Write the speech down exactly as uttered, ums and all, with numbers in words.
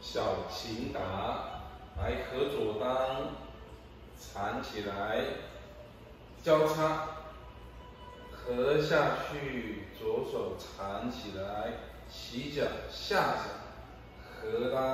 小琴打，来合左裆，缠起来，交叉，合下去，左手缠起来，起脚下脚，合裆。